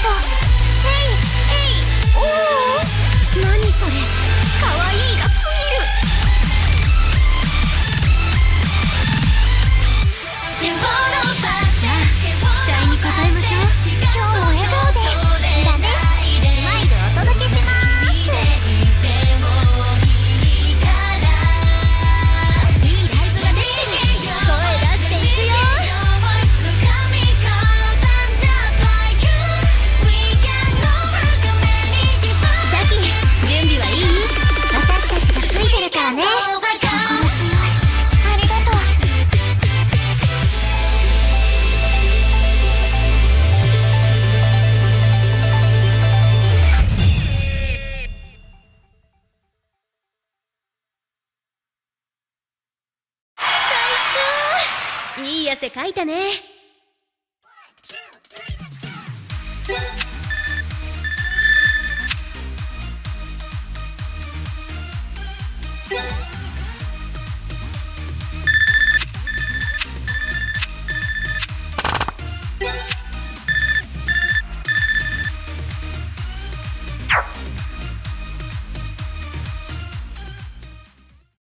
と。おお、何それ、かわいいがすぎる。さあ、期待に応えましょう。今日も笑顔でだね。スマイルお届けします。いいライブができてる。声出していくよ。ジャキ、準備はいい？私たちがついてるからね。心強い。ありがとう。いい汗かいたね。